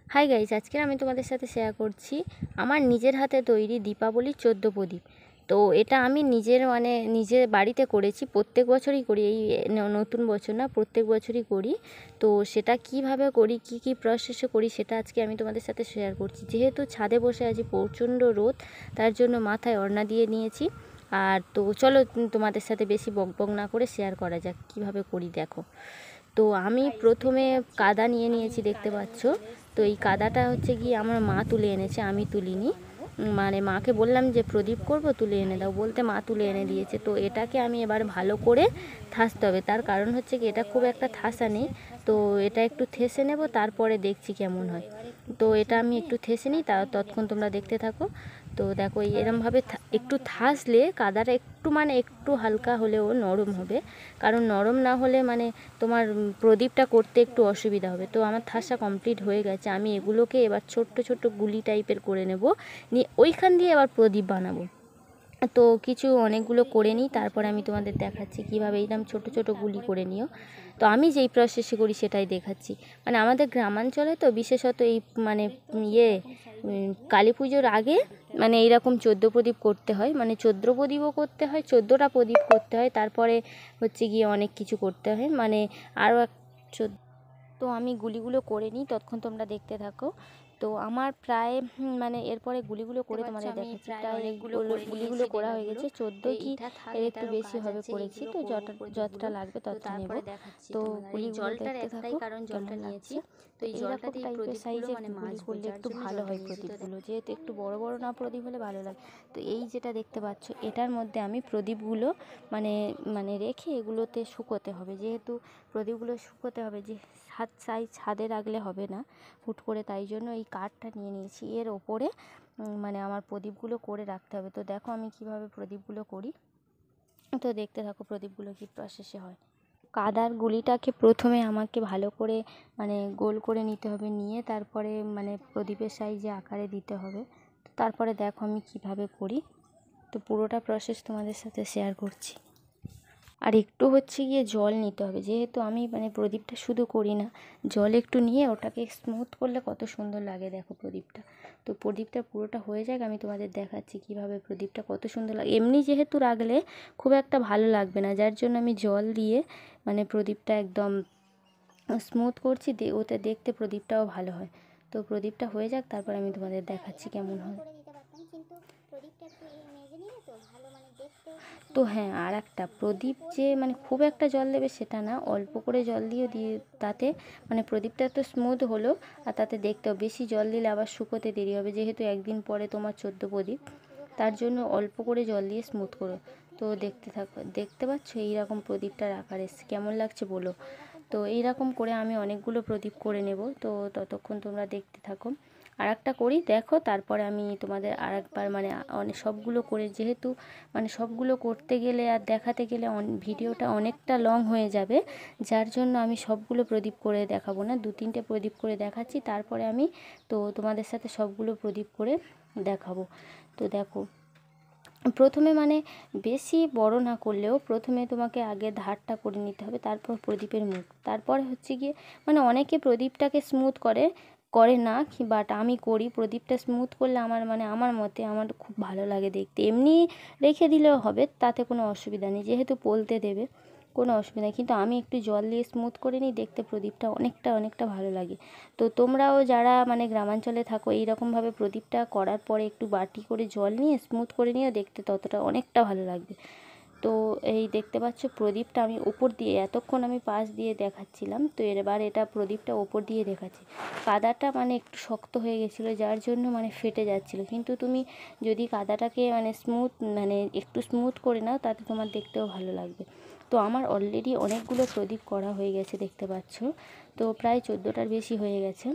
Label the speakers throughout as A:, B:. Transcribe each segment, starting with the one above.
A: Hi guys, আজকে আমি তোমাদের সাথে শেয়ার করছি আমার নিজের হাতে তৈরি দীপাবলির 14 প্রদীপ। তো এটা আমি নিজের বাড়িতে করেছি, প্রত্যেক বছরই করি, এই নতুন বছর না, প্রত্যেক বছরই করি। তো সেটা কিভাবে করি, কি প্রসেসে করি, সেটা আজকে আমি তোমাদের সাথে শেয়ার করছি। যেহেতু ছাদে বসে আছি, প্রচণ্ড রোদ, তার জন্য মাথায় ওড়না দিয়ে নিয়েছি। আর তো চলো তোমাদের সাথে বেশি বকবক না করে শেয়ার করা যাক কিভাবে করি। দেখো, তো আমি প্রথমে কাদা নিয়ে নিয়েছি, দেখতে পাচ্ছ। তো এই কাদাটা হচ্ছে গিয়ে আমার মা তুলে এনেছে, আমি তুলিনি। মানে মাকে বললাম যে প্রদীপ করব, তুলে এনে দাও, বলতে মা তুলে এনে দিয়েছে। তো এটাকে আমি এবার ভালো করে থাসতে হবে। তার কারণ হচ্ছে কি, এটা খুব একটা থাসা নেই। তো এটা একটু থেসে নেব, তারপরে দেখছি কেমন হয়। তো এটা আমি একটু থেসে নিই, ততক্ষণ তোমরা দেখতে থাকো। তো দেখো, এরমভাবে একটু থাসলে কাদাটা একটু হালকা হলেও নরম হবে। কারণ নরম না হলে তোমার প্রদীপটা করতে একটু অসুবিধা হবে। তো আমার থাসা কমপ্লিট হয়ে গেছে। আমি এগুলোকে এবার ছোট্ট ছোট্ট গুলি টাইপের করে নেব, নিয়ে ওইখান দিয়ে এবার প্রদীপ বানাবো। তো অনেকগুলো করে নিই, তারপরে আমি তোমাদের দেখাচ্ছি কীভাবে এইরকম ছোট ছোট গুলি করে নিও। তো আমি যেই প্রসেসে করি সেটাই দেখাচ্ছি। আমাদের গ্রামাঞ্চলে তো বিশেষত এই কালী পুজোর আগে এইরকম 14 প্রদীপ করতে হয়, 14 প্রদীপও করতে হয়, 14টা প্রদীপ করতে হয়। তারপরে হচ্ছে গিয়ে অনেক কিছু করতে হয়, আরও এক 14। তো আমি গুলিগুলো করে নিই, ততক্ষণ তোমরা দেখতে থাকো। তো আমার প্রায় এরপরে গুলিগুলো করে তোমাদের দেখাচ্ছি। প্রায় গুলিগুলো করা হয়ে গেছে, 14 কি এর একটু বেশি হবে করেছি। তো যতটা লাগবে ততটা নেব। তো গুলিগুলো দেখতে থাকো, কারণ জলটা নিয়েছি। তো এইরকম টাইপের সাইজের গুলি করলে একটু ভালো হয় প্রদীপগুলো, যেহেতু একটু বড় বড় না প্রদীপ হলে ভালো লাগে। তো এই যেটা দেখতে পাচ্ছ, এটার মধ্যে আমি প্রদীপগুলো রেখে এগুলোতে শুকোতে হবে। যেহেতু প্রদীপগুলো শুকোতে হবে, যে ছাদে রাখলে হবে না হুট করে, তাই জন্য এই কাঠটা নিয়ে নিয়েছি। এর ওপরে আমার প্রদীপগুলো করে রাখতে হবে। তো দেখো আমি কিভাবে প্রদীপগুলো করি। তো দেখতে থাকো প্রদীপগুলো কী প্রসেসে হয়। কাদার গুলিটাকে প্রথমে আমাকে ভালো করে গোল করে নিতে হবে, নিয়ে তারপরে প্রদীপের সাইজে আকারে দিতে হবে। তারপরে দেখো আমি কিভাবে করি। তো পুরোটা প্রসেস তোমাদের সাথে শেয়ার করছি। আর একটু হচ্ছে গিয়ে জল নিতে হবে, যেহেতু আমি প্রদীপটা শুধু করি না, জল একটু নিয়ে ওটাকে স্মুথ করলে কত সুন্দর লাগে দেখো প্রদীপটা। তো প্রদীপটা পুরোটা হয়ে যাক, আমি তোমাদের দেখাচ্ছি কিভাবে প্রদীপটা কত সুন্দর লাগে। এমনি যেহেতু রাখলে খুব একটা ভালো লাগবে না, যার জন্য আমি জল দিয়ে প্রদীপটা একদম স্মুথ করছি, ওতে দেখতে প্রদীপটাও ভালো হয়। তো প্রদীপটা হয়ে যাক, তারপর আমি তোমাদের দেখাচ্ছি কেমন হয়। তো হ্যাঁ, আর একটা প্রদীপ যে খুব একটা জল দেবে সেটা না, অল্প করে জল দিয়ে তাতে প্রদীপটা তো স্মুথ হলো, আর তাতে দেখতেও, বেশি জল দিলে আবার শুকোতে দেরি হবে, যেহেতু একদিন পরে তোমার 14 প্রদীপ, তার জন্য অল্প করে জল দিয়ে স্মুথ করো। তো দেখতে থাকো, দেখতে পাচ্ছ এইরকম প্রদীপটার আকার এসছে, কেমন লাগছে বলো। তো এইরকম করে আমি অনেকগুলো প্রদীপ করে নেব। তো ততক্ষণ তোমরা দেখতে থাকো, আর একটা করি দেখো, তারপরে আমি তোমাদের আর একবার অনেক সবগুলো করে, যেহেতু সবগুলো করতে গেলে আর দেখাতে গেলে ভিডিওটা অনেকটা লং হয়ে যাবে, যার জন্য আমি সবগুলো প্রদীপ করে দেখাবো না, 2-3টে প্রদীপ করে দেখাচ্ছি, তারপরে আমি তোমাদের সাথে সবগুলো প্রদীপ করে দেখাবো। তো দেখো, প্রথমে বেশি বড় না করলেও প্রথমে তোমাকে আগে ধারটা করে নিতে হবে, তারপর প্রদীপের মুখ, তারপরে হচ্ছে গিয়ে অনেকে প্রদীপটাকে স্মুথ করে না, বাট আমি করি। প্রদীপটা স্মুথ করলে আমার মতে আমার খুব ভালো লাগে দেখতে। এমনি রেখে দিলেও হবে, তাতে কোনো অসুবিধা নেই, যেহেতু পলতে দেবে, কোনো অসুবিধা নেই। কিন্তু আমি একটু জল দিয়ে স্মুথ করে নিই, দেখতে প্রদীপটা অনেকটা ভালো লাগে। তো তোমরাও যারা গ্রামাঞ্চলে থাকো, এইরকমভাবে প্রদীপটা করার পরে একটু বাটি করে জল নিয়ে স্মুথ করে নিয়ে, দেখতে ততটা অনেকটা ভালো লাগবে। তো এই দেখতে পাচ্ছ প্রদীপটা আমি ওপর দিয়ে, এতক্ষণ আমি পাশ দিয়ে দেখাচ্ছিলাম, তো এবার এটা প্রদীপটা ওপর দিয়ে দেখাচ্ছি। কাদাটা একটু শক্ত হয়ে গেছিলো, যার জন্য ফেটে যাচ্ছিলো। কিন্তু তুমি যদি কাদাটাকে স্মুথ একটু স্মুথ করে নাও, তাতে তোমার দেখতেও ভালো লাগবে। তো আমার অলরেডি অনেকগুলো প্রদীপ করা হয়ে গেছে, দেখতে পাচ্ছ। তো প্রায় 14টার বেশি হয়ে গেছে।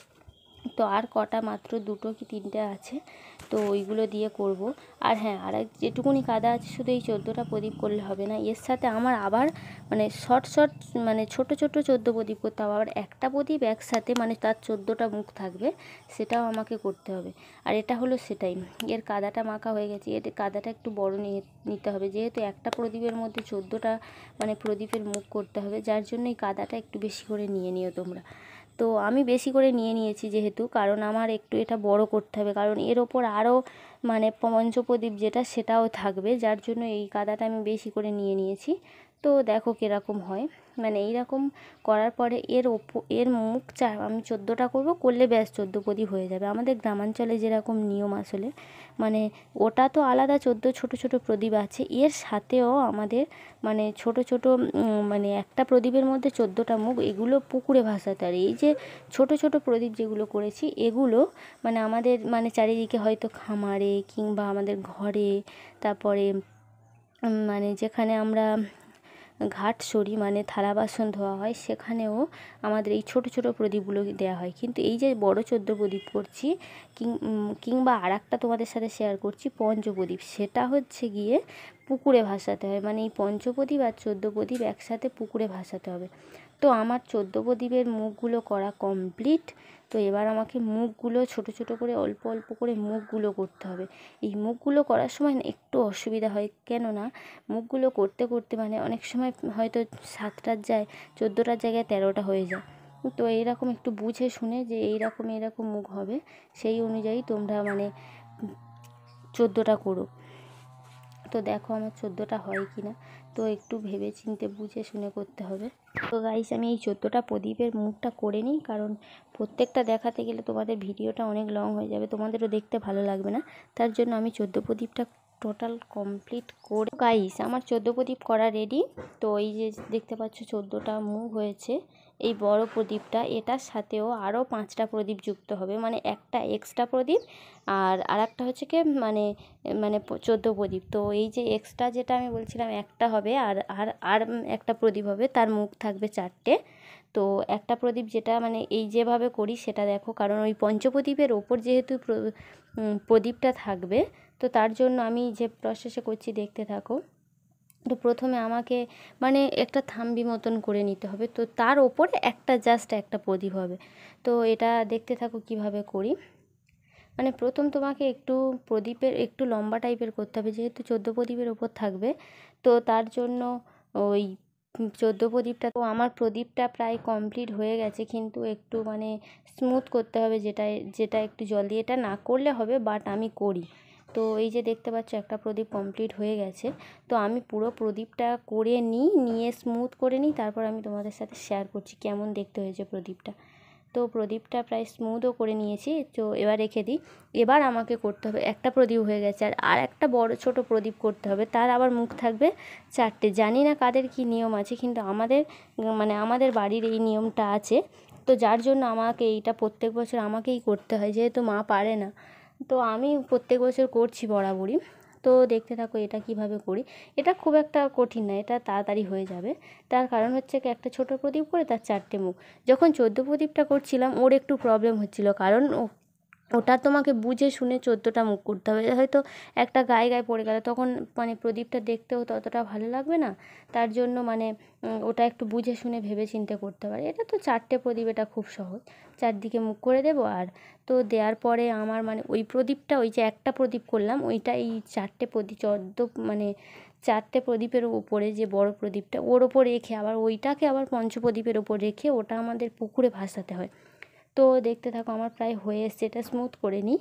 A: তো আর কটা মাত্র 2টো কি 3টে আছে, তো ওইগুলো দিয়ে করব। আর হ্যাঁ, আর যেটুকুনি কাদা আছে, শুধু এই 14টা প্রদীপ করলে হবে না, এর সাথে আমার আবার শর্ট ছোট 14 প্রদীপ করতে হবে। আবার একটা প্রদীপ একসাথে তার 14টা মুখ থাকবে, সেটাও আমাকে করতে হবে। আর এটা হলো সেটাই, এর কাদাটা মাখা হয়ে গেছে, এর কাদাটা একটু বড় নিতে হবে, যেহেতু একটা প্রদীপের মধ্যে 14টা প্রদীপের মুখ করতে হবে, যার জন্য এই কাদাটা একটু বেশি করে নিয়ে নিও তোমরা। তো আমি বেশি করে নিয়ে নিয়েছি যেহেতু, কারণ আমার একটু এটা বড় করতে হবে, কারণ এর ওপর আরও মানে পঞ্চপ্রদীপ যেটা সেটাও থাকবে, যার জন্য এই কাদাটা আমি বেশি করে নিয়ে নিয়েছি। তো দেখো কীরকম হয়, মানে এইরকম করার পরে এর মুখ আমি 14টা করব, করলে ব্যাস 14 প্রদীপ হয়ে যাবে। আমাদের গ্রামাঞ্চলে যেরকম নিয়ম আসলে, মানে ওটা তো আলাদা 14 ছোট ছোট প্রদীপ আছে, এর সাথেও আমাদের মানে ছোট ছোট মানে একটা প্রদীপের মধ্যে 14টা মুখ, এগুলো পুকুরে ভাসাতে হয়। এই যে ছোট ছোট প্রদীপ যেগুলো করেছি এগুলো মানে আমাদের মানে চারিদিকে হয়তো খামারে কিংবা আমাদের ঘরে, তারপরে মানে যেখানে আমরা ঘাট সরি মানে থালা বাসন ধোয়া হয় সেখানেও আমাদের এই ছোট ছোট প্রদীপগুলো দেওয়া হয়। কিন্তু এই যে বড় 14 প্রদীপ করছি কিংবা আর একটা তোমাদের সাথে শেয়ার করছি পঞ্চপ্রদীপ, সেটা হচ্ছে গিয়ে পুকুরে ভাসাতে হয়। মানে এই পঞ্চপ্রদীপ আর 14 প্রদীপ একসাথে পুকুরে ভাসাতে হবে। তো আমার 14 প্রদীপের মুখগুলো করা কমপ্লিট। তো এবার আমাকে মুখগুলো ছোট ছোট করে অল্প অল্প করে মুখগুলো করতে হবে। এই মুখগুলো করার সময় না একটু অসুবিধা হয়, কেননা মুখগুলো করতে করতে মানে অনেক সময় হয়তো 7টার যায় 14টার জায়গায় 13টা হয়ে যায়। তো এইরকম একটু বুঝে শুনে যে এইরকম মুখ হবে, সেই অনুযায়ী তোমরা মানে 14টা করো। তো দেখো আমার 14টা হয় কি না, তো একটু ভেবে চিন্তে বুঝে শুনে করতে হবে। তো গাইস আমি এই 14টা প্রদীপের মুখটা করে নিই, কারণ প্রত্যেকটা দেখাতে গেলে তোমাদের ভিডিওটা অনেক লং হয়ে যাবে, তোমাদেরও দেখতে ভালো লাগবে না। তার জন্য আমি 14 প্রদীপটা টোটাল কমপ্লিট করে গাইস আমার 14 প্রদীপ করা রেডি। তো এই যে দেখতে পাচ্ছ 14টা মুখ হয়েছে। এই বড় প্রদীপটা এটার সাথেও আরও 5টা প্রদীপ যুক্ত হবে, মানে একটা এক্সট্রা প্রদীপ আর একটা হচ্ছে কি মানে মানে 14 প্রদীপ। তো এই যে এক্সট্রা যেটা আমি বলছিলাম একটা হবে, আর আর আর একটা প্রদীপ হবে, তার মুখ থাকবে 4টে। তো একটা প্রদীপ যেটা মানে এই যেভাবে করি সেটা দেখো, কারণ ওই পঞ্চপ্রদীপের ওপর যেহেতু প্রদীপটা থাকবে, তো তার জন্য আমি যে প্রসেসে করছি দেখতে থাকো। তো প্রথমে আমাকে মানে একটা থাম্বি মতন করে নিতে হবে, তো তার ওপরে একটা জাস্ট একটা প্রদীপ হবে। তো এটা দেখতে থাকো কিভাবে করি। মানে প্রথম তোমাকে একটু প্রদীপের একটু লম্বা টাইপের করতে হবে, যেহেতু 14 প্রদীপের ওপর থাকবে। তো তার জন্য ওই 14 প্রদীপটা, তো আমার প্রদীপটা প্রায় কমপ্লিট হয়ে গেছে, কিন্তু একটু মানে স্মুথ করতে হবে, যেটা একটু জল দিয়ে, এটা না করলে হবে বাট আমি করি। তো এই যে দেখতে পাচ্ছ একটা প্রদীপ কমপ্লিট হয়ে গেছে। তো আমি পুরো প্রদীপটা করে নিয়ে স্মুথ করে নিই, তারপর আমি তোমাদের সাথে শেয়ার করছি কেমন দেখতে হয়েছে প্রদীপটা। তো প্রদীপটা প্রায় স্মুথও করে নিয়েছি, তো এবার রেখে দিই। এবার আমাকে করতে হবে, একটা প্রদীপ হয়ে গেছে আর একটা বড় ছোট প্রদীপ করতে হবে, তার আবার মুখ থাকবে 4টে। জানি না কাদের কি নিয়ম আছে, কিন্তু আমাদের মানে আমাদের বাড়ির এই নিয়মটা আছে। তো যার জন্য আমাকে এইটা প্রত্যেক বছর আমাকেই করতে হয়, যেহেতু মা পারে না। তো আমি প্রত্যেক বছর করছি বরাবরই। তো দেখতে থাকো এটা কিভাবে করি। এটা খুব একটা কঠিন না, এটা তাড়াতাড়ি হয়ে যাবে। তার কারণ হচ্ছে কি একটা ছোট প্রদীপ করে তার 4টে মুখ। যখন 14 প্রদীপটা করছিলাম ওর একটু প্রবলেম হচ্ছিল, কারণ ওটা তোমাকে বুঝে শুনে 14টা মুখ করতে হবে। হয়তো একটা গায়ে গায়ে পড়ে গেল, তখন মানে প্রদীপটা দেখতেও ততটা ভালো লাগবে না। তার জন্য মানে ওটা একটু বুঝে শুনে ভেবে চিন্তে করতে পারে। এটা তো 4টে প্রদীপ, এটা খুব সহজ। চারদিকে মুখ করে দেবো, আর তো দেওয়ার পরে আমার মানে ওই প্রদীপটা, ওই যে একটা প্রদীপ করলাম ওইটা এই 4টে প্রদীপ 14 মানে 4টে প্রদীপের উপরে যে বড় প্রদীপটা ওর ওপর রেখে আবার ওইটাকে আবার পঞ্চপ্রদীপের ওপর রেখে ওটা আমাদের পুকুরে ভাসাতে হয়। তো দেখতে থাকো আমার প্রায় হয়ে এসছে, এটা স্মুথ করে নিই,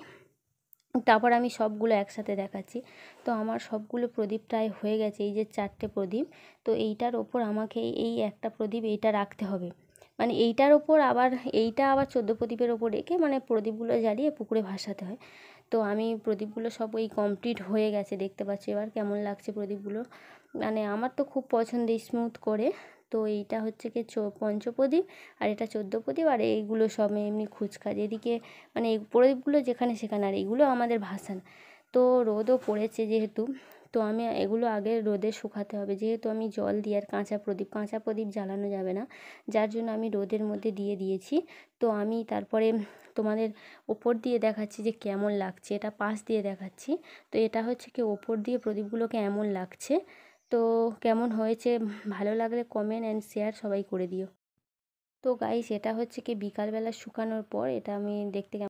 A: তারপর আমি সবগুলো একসাথে দেখাচ্ছি। তো আমার সবগুলো প্রদীপ প্রায় হয়ে গেছে, এই যে 4টে প্রদীপ। তো এইটার ওপর আমাকে এই একটা প্রদীপ এইটা রাখতে হবে, মানে এইটার ওপর আবার এইটা আবার 14 প্রদীপের ওপর রেখে মানে প্রদীপগুলো জ্বালিয়ে পুকুরে ভাসাতে হয়। তো আমি প্রদীপগুলো সব ওই কমপ্লিট হয়ে গেছে, দেখতে পাচ্ছি এবার কেমন লাগছে প্রদীপগুলো। মানে আমার তো খুব পছন্দের স্মুথ করে। তো এইটা হচ্ছে কি পঞ্চপ্রদীপ, আর এটা 14 প্রদীপ, আর এইগুলো সব এমনি খুচখাচ এদিকে মানে এই প্রদীপগুলো যেখানে সেখানে, আর এগুলো আমাদের ভাসান। তো রোদও পড়েছে যেহেতু, তো আমি এগুলো আগে রোদে শুকাতে হবে, যেহেতু আমি জল দিয়ে আর কাঁচা প্রদীপ জ্বালানো যাবে না, যার জন্য আমি রোদের মধ্যে দিয়ে দিয়েছি। তো আমি তারপরে তোমাদের ওপর দিয়ে দেখাচ্ছি যে কেমন লাগছে, এটা পাশ দিয়ে দেখাচ্ছি। তো এটা হচ্ছে কি ওপর দিয়ে প্রদীপগুলোকে এমন লাগছে। তো কেমন হয়েছে ভালো লাগলে কমেন্ট অ্যান্ড শেয়ার সবাই করে দিও। তো গাইস এটা হচ্ছে কি বিকালবেলা শুকানোর পর এটা আমি দেখতে